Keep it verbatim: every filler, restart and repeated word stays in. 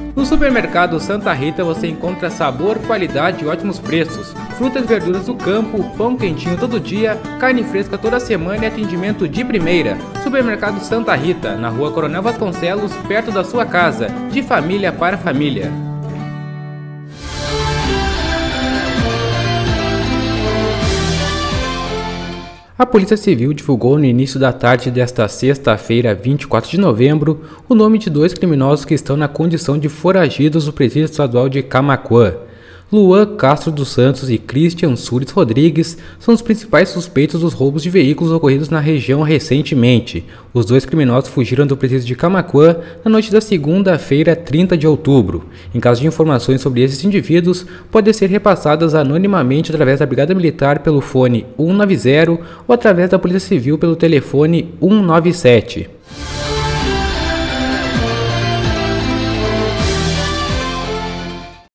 No supermercado Santa Rita você encontra sabor, qualidade e ótimos preços. Frutas e verduras do campo, pão quentinho todo dia, carne fresca toda semana e atendimento de primeira. Supermercado Santa Rita, na rua Coronel Vasconcelos, perto da sua casa. De família para família. A Polícia Civil divulgou no início da tarde desta sexta-feira, vinte e quatro de novembro, o nome de dois criminosos que estão na condição de foragidos do Presídio Estadual de Camaquã. Luan Castro dos Santos e Christian Sures Rodrigues são os principais suspeitos dos roubos de veículos ocorridos na região recentemente. Os dois criminosos fugiram do presídio de Camaquã na noite da segunda-feira, trinta de outubro. Em caso de informações sobre esses indivíduos, podem ser repassadas anonimamente através da Brigada Militar pelo fone um nove zero ou através da Polícia Civil pelo telefone um nove sete.